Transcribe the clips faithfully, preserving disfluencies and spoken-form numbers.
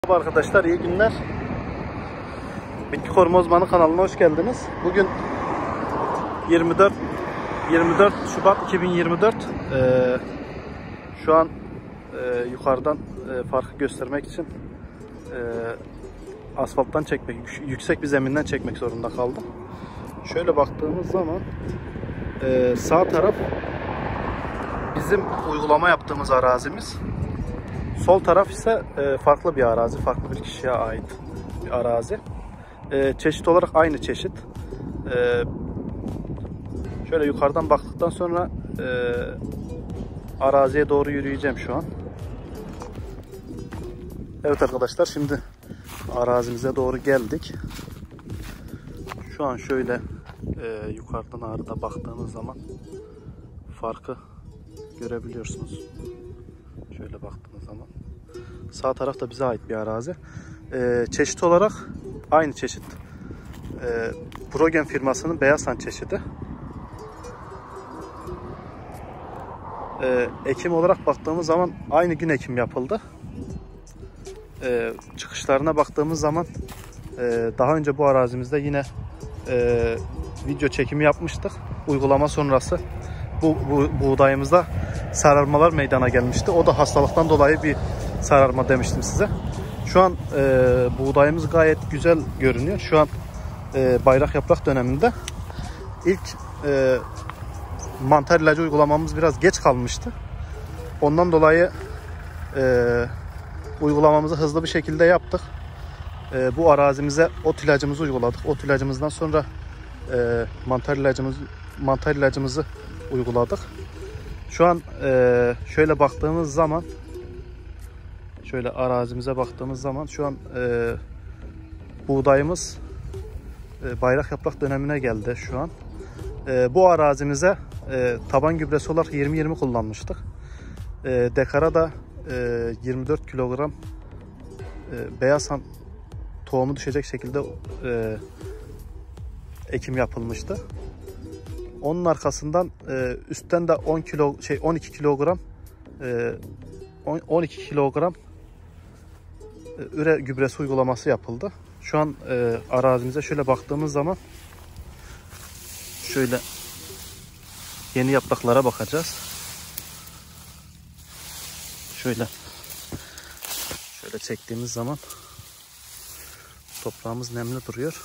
Merhaba arkadaşlar, iyi günler. Bitki Koruma Uzmanı kanalına hoş geldiniz. Bugün yirmi dört yirmi dört Şubat iki bin yirmi dört. Ee, şu an e, yukarıdan e, farkı göstermek için e, asfalttan çekmek, yüksek bir zeminden çekmek zorunda kaldım. Şöyle baktığımız zaman e, sağ taraf bizim uygulama yaptığımız arazimiz. Sol taraf ise e, farklı bir arazi, farklı bir kişiye ait bir arazi. E, çeşit olarak aynı çeşit. E, şöyle yukarıdan baktıktan sonra e, araziye doğru yürüyeceğim şu an. Evet arkadaşlar, şimdi arazimize doğru geldik. Şu an şöyle e, yukarıdan ağrıda baktığımız zaman farkı görebiliyorsunuz. Şöyle baktığınız zaman sağ taraf da bize ait bir arazi. Ee, çeşit olarak aynı çeşit. Ee, Progen firmasının Beyazhan çeşidi. Ee, ekim olarak baktığımız zaman aynı gün ekim yapıldı. Ee, çıkışlarına baktığımız zaman e, daha önce bu arazimizde yine e, video çekimi yapmıştık. Uygulama sonrası bu, bu buğdayımızda sararmalar meydana gelmişti. O da hastalıktan dolayı bir sararma demiştim size. Şu an e, buğdayımız gayet güzel görünüyor. Şu an e, bayrak yaprak döneminde ilk e, mantar ilacı uygulamamız biraz geç kalmıştı. Ondan dolayı e, uygulamamızı hızlı bir şekilde yaptık. E, bu arazimize ot ilacımızı uyguladık. Ot ilacımızdan sonra e, mantar ilacımız mantar ilacımızı uyguladık. Şu an e, şöyle baktığımız zaman, şöyle arazimize baktığımız zaman şu an e, buğdayımız e, bayrak yaprak dönemine geldi şu an. E, bu arazimize e, taban gübresi olarak yirmi yirmi kullanmıştık. E, dekara da e, yirmi dört kilogram e, Beyazhan tohumu düşecek şekilde e, ekim yapılmıştı. Onun arkasından e, üstten de on kilo şey on iki kilogram e, on iki kilogram e, üre gübresi uygulaması yapıldı. Şu an e, arazimize şöyle baktığımız zaman şöyle yeni yapraklara bakacağız. Şöyle şöyle çektiğimiz zaman toprağımız nemli duruyor.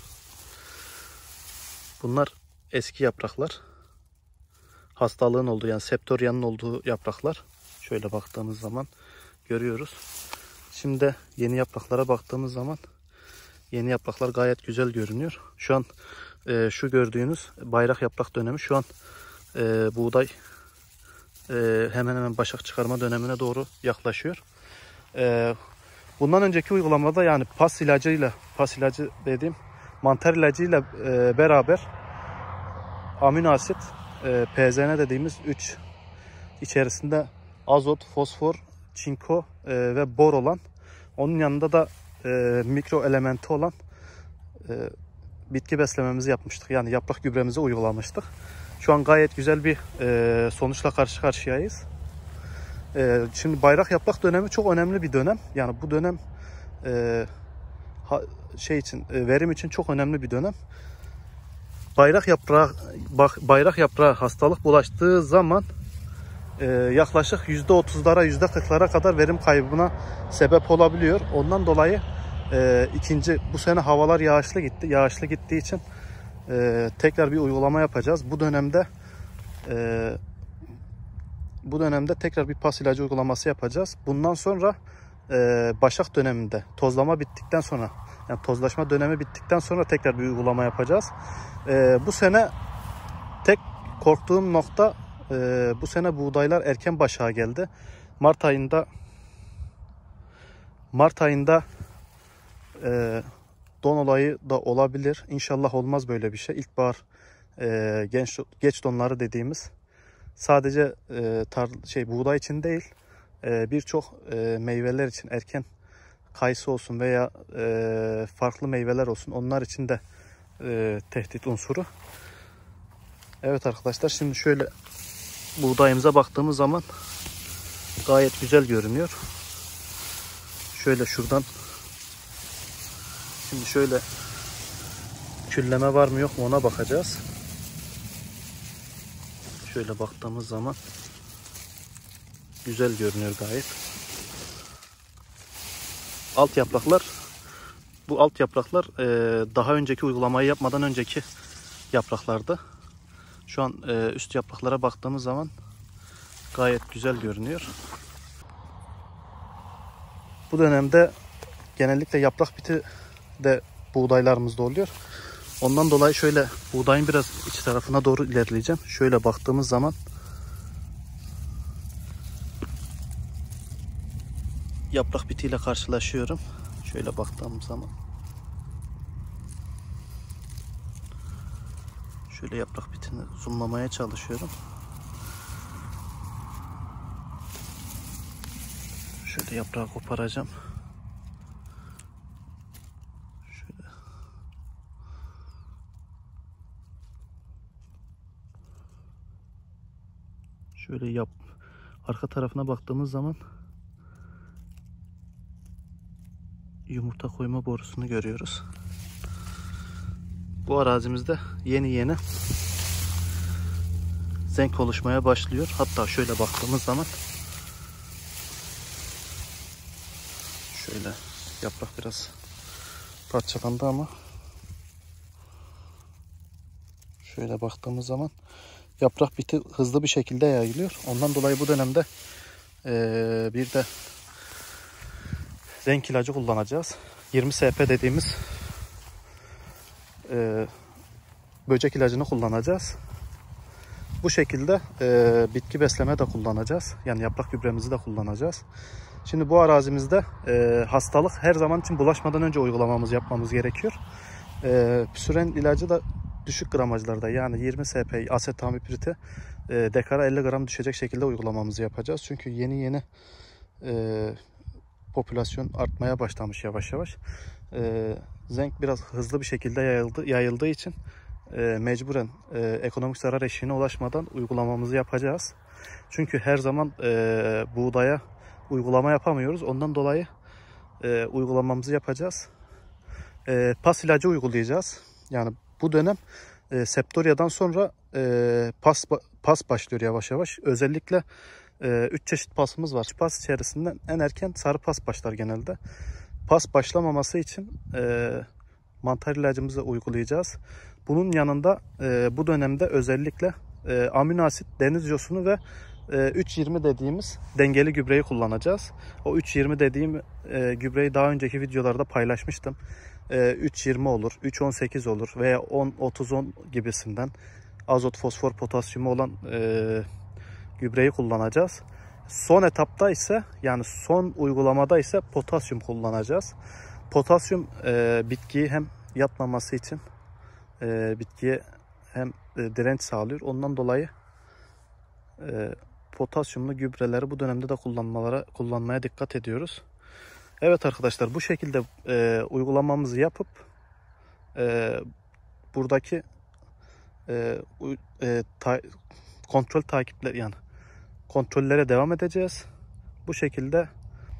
Bunlar eski yapraklar. Hastalığın olduğu, yani septoryanın olduğu yapraklar. Şöyle baktığımız zaman görüyoruz. Şimdi yeni yapraklara baktığımız zaman yeni yapraklar gayet güzel görünüyor. Şu an e, şu gördüğünüz bayrak yaprak dönemi, şu an e, buğday e, hemen hemen başak çıkarma dönemine doğru yaklaşıyor. E, bundan önceki uygulamada, yani pas ilacıyla, pas ilacı dediğim mantar ilacıyla e, beraber amino asit, e, P Z N dediğimiz üç içerisinde azot, fosfor, çinko e, ve bor olan, onun yanında da e, mikro elementi olan e, bitki beslememizi yapmıştık. Yani yaprak gübremizi uygulamıştık. Şu an gayet güzel bir e, sonuçla karşı karşıyayız. E, şimdi bayrak yaprak dönemi çok önemli bir dönem. Yani bu dönem e, ha, şey için e, verim için çok önemli bir dönem. Bayrak yaprağı, bayrak yaprağı hastalık bulaştığı zaman e, yaklaşık yüzde otuzlara yüzde kırklara kadar verim kaybına sebep olabiliyor. Ondan dolayı e, ikinci bu sene havalar yağışlı gitti. Yağışlı gittiği için e, tekrar bir uygulama yapacağız. Bu dönemde e, bu dönemde tekrar bir pas ilacı uygulaması yapacağız. Bundan sonra e, başak döneminde tozlama bittikten sonra, yani tozlaşma dönemi bittikten sonra tekrar bir uygulama yapacağız. Ee, bu sene tek korktuğum nokta, e, bu sene buğdaylar erken başağa geldi. Mart ayında Mart ayında e, don olayı da olabilir. İnşallah olmaz böyle bir şey. İlkbahar e, genç geç donları dediğimiz, sadece e, tar şey buğday için değil, e, birçok e, meyveler için, erken kayısı olsun veya e, farklı meyveler olsun, onlar için de e, tehdit unsuru. Evet arkadaşlar, şimdi şöyle buğdayımıza baktığımız zaman gayet güzel görünüyor. Şöyle şuradan. Şimdi şöyle külleme var mı yok mu ona bakacağız. Şöyle baktığımız zaman güzel görünüyor gayet. Alt yapraklar, bu alt yapraklar daha önceki uygulamayı yapmadan önceki yapraklardı. Şu an üst yapraklara baktığımız zaman gayet güzel görünüyor. Bu dönemde genellikle yaprak biti de buğdaylarımızda oluyor. Ondan dolayı şöyle buğdayın biraz iç tarafına doğru ilerleyeceğim. Şöyle baktığımız zaman yaprak bitiyle karşılaşıyorum. Şöyle baktığımız zaman şöyle yaprak bitini zoomlamaya çalışıyorum. Şöyle yaprağı koparacağım. Şöyle. Şöyle yap. Arka tarafına baktığımız zaman yumurta koyma borusunu görüyoruz. Bu arazimizde yeni yeni zenk oluşmaya başlıyor. Hatta şöyle baktığımız zaman şöyle yaprak biraz parçalandı ama şöyle baktığımız zaman yaprak biti hızlı bir şekilde yayılıyor. Ondan dolayı bu dönemde ee, bir de zenk ilacı kullanacağız. yirmi S P dediğimiz e, böcek ilacını kullanacağız. Bu şekilde e, bitki besleme de kullanacağız. Yani yaprak gübremizi de kullanacağız. Şimdi bu arazimizde e, hastalık her zaman için bulaşmadan önce uygulamamızı yapmamız gerekiyor. E, püsüren ilacı da düşük gramajlarda, yani yirmi S P asetamipiriti e, dekara elli gram düşecek şekilde uygulamamızı yapacağız. Çünkü yeni yeni e, popülasyon artmaya başlamış yavaş yavaş. E, zenk biraz hızlı bir şekilde yayıldı, yayıldığı için e, mecburen e, ekonomik zarar eşiğine ulaşmadan uygulamamızı yapacağız. Çünkü her zaman e, buğdaya uygulama yapamıyoruz. Ondan dolayı e, uygulamamızı yapacağız. E, pas ilacı uygulayacağız. Yani bu dönem e, Septoria'dan sonra e, pas pas başlıyor yavaş yavaş. Özellikle üç çeşit pasımız var. Pas içerisinden en erken sarı pas başlar genelde. Pas başlamaması için e, mantar ilacımızı uygulayacağız. Bunun yanında e, bu dönemde özellikle e, amino asit, deniz yosunu ve e, üç yirmi dediğimiz dengeli gübreyi kullanacağız. O üç yirmi dediğim e, gübreyi daha önceki videolarda paylaşmıştım. E, üç yirmi olur, üç on sekiz olur veya on otuz on gibisinden azot, fosfor, potasyumu olan e, gübreyi kullanacağız. Son etapta ise, yani son uygulamada ise potasyum kullanacağız. Potasyum e, bitkiyi hem yatmaması için e, bitkiye hem e, direnç sağlıyor. Ondan dolayı e, potasyumlu gübreleri bu dönemde de kullanmalara kullanmaya dikkat ediyoruz. Evet arkadaşlar, bu şekilde e, uygulamamızı yapıp e, buradaki e, e, ta, kontrol takipleri, yani kontrollere devam edeceğiz. Bu şekilde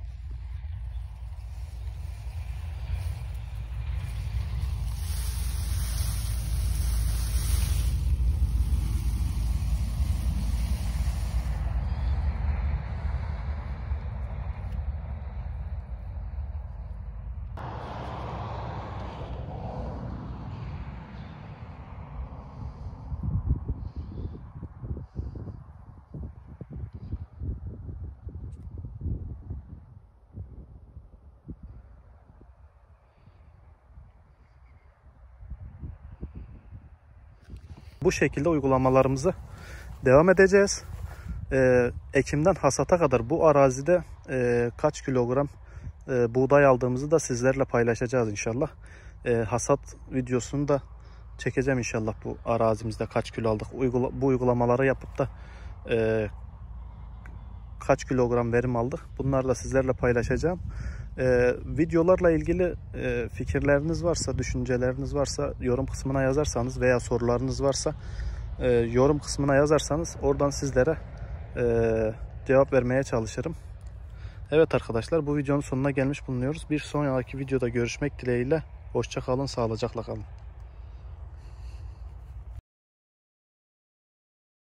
bu şekilde uygulamalarımızı devam edeceğiz. Ee, Ekim'den hasata kadar bu arazide e, kaç kilogram e, buğday aldığımızı da sizlerle paylaşacağız inşallah. E, hasat videosunu da çekeceğim inşallah, bu arazimizde kaç kilo aldık. Uygula, bu uygulamaları yapıp da e, kaç kilogram verim aldık. Bunları da sizlerle paylaşacağım. Ee, videolarla ilgili e, fikirleriniz varsa, düşünceleriniz varsa yorum kısmına yazarsanız veya sorularınız varsa e, yorum kısmına yazarsanız oradan sizlere e, cevap vermeye çalışırım. Evet arkadaşlar, bu videonun sonuna gelmiş bulunuyoruz. Bir sonraki videoda görüşmek dileğiyle. Hoşça kalın, sağlıcakla kalın.